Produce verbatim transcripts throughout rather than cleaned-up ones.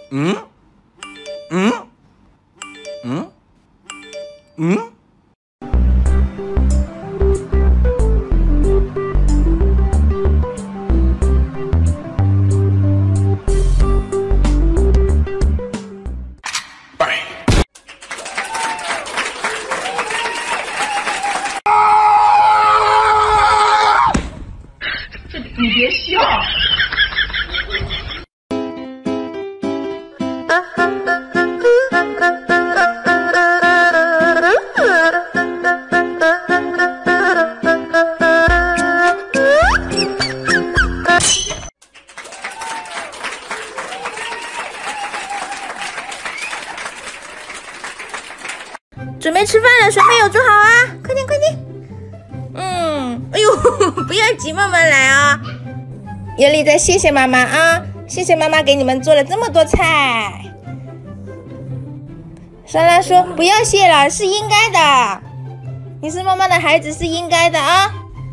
嗯嗯嗯嗯。 你别笑。 准备吃饭了，水杯有煮好啊，快点快点。嗯，哎呦，不要急，慢慢来啊。尤里在谢谢妈妈啊，谢谢妈妈给你们做了这么多菜。莎拉说不要谢了，是应该的。你是妈妈的孩子，是应该的啊。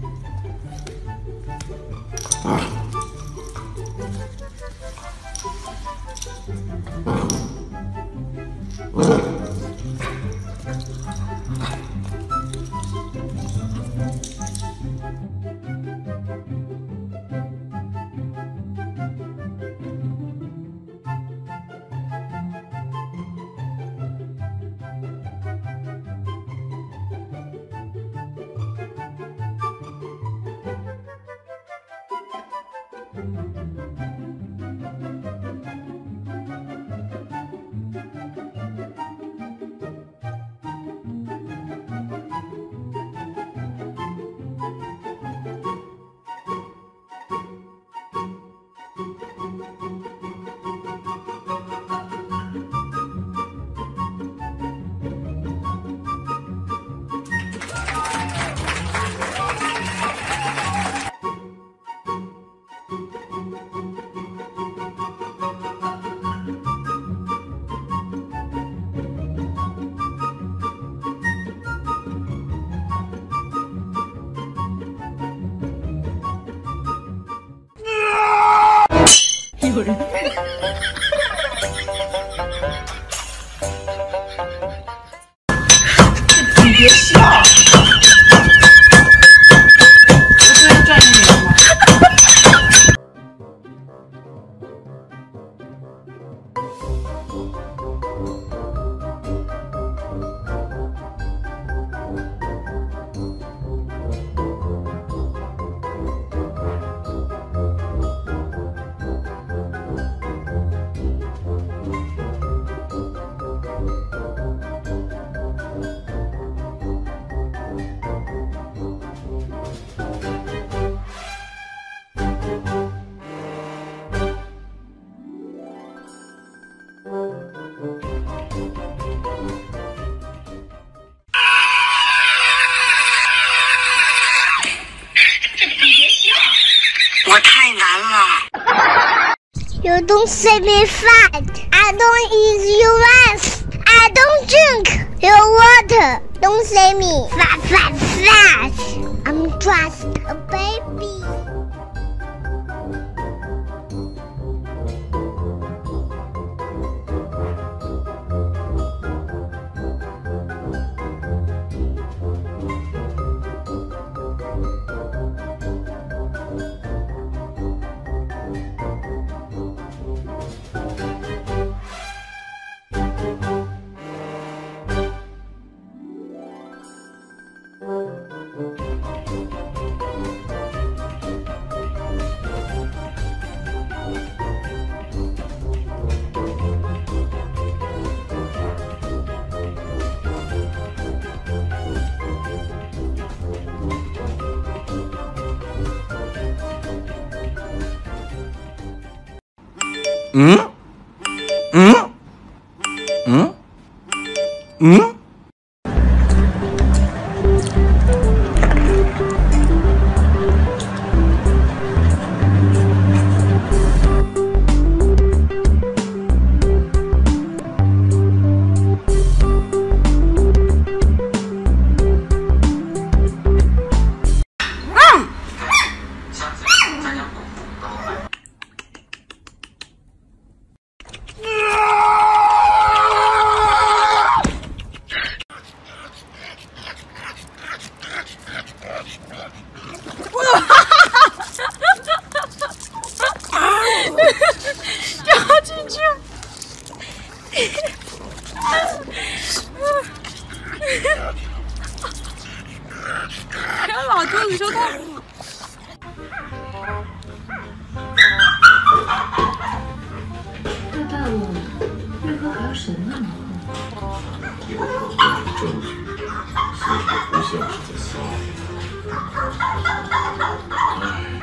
有人。你别笑。我不要赚一点吗？ 我太难了。 You don't say me fat. I don't eat your rice. I don't drink your water. Don't say me fat, fat, fat. I'm just a baby. Mm? Mm? Mm? Mm? 神秘吗？有可靠的证据，似乎不像是在撒谎。唉。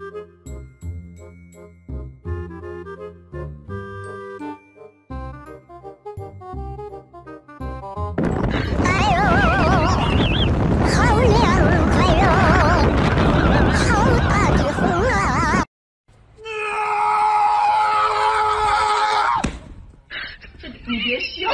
你别笑。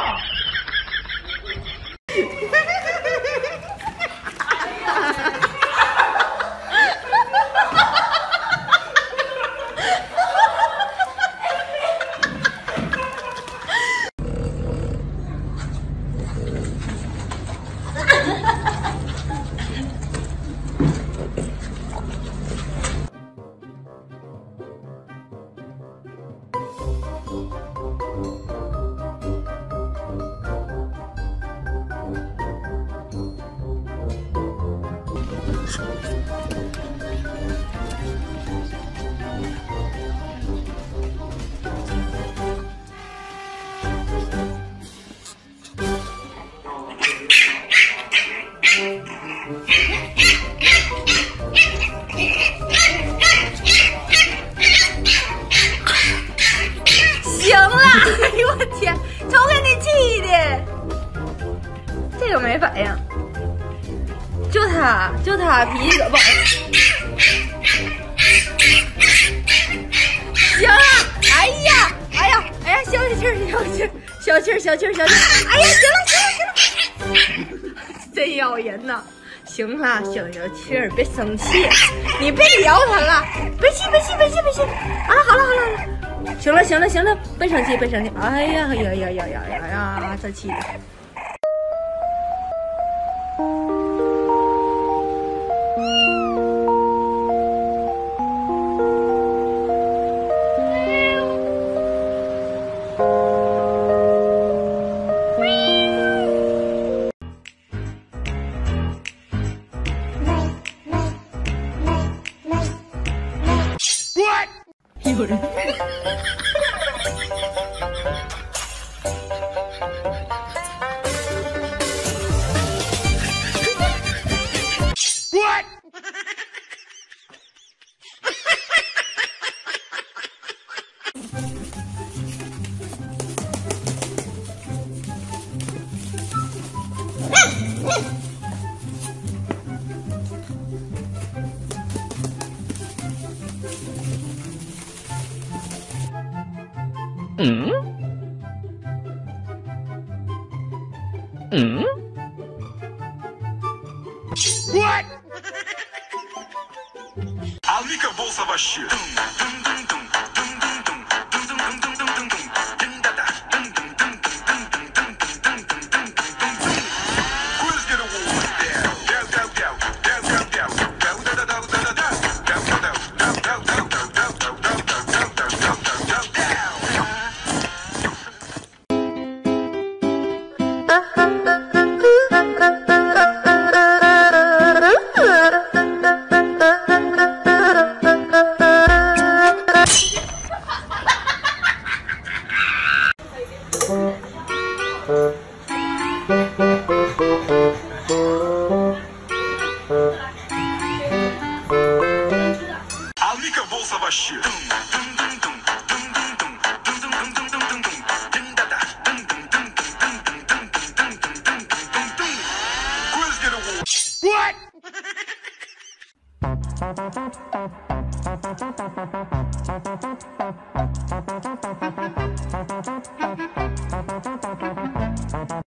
行了，哎呦我天，瞅给你气的，这个没反应，就他就他脾气可不好。行了，哎呀哎呀哎呀，消消气儿消气儿消气儿消气儿消气儿，哎呀，行了行了行了，真咬人呐！行了，消消气儿，别生气，你别撩他了，别气别气别气别气啊！好了好了好了。 行了行了行了，别生气别生气！哎呀呀呀呀呀呀呀，这气的！有人。 嗯嗯 What? A única bolsa baixinha. A única bolsa baixinha. What?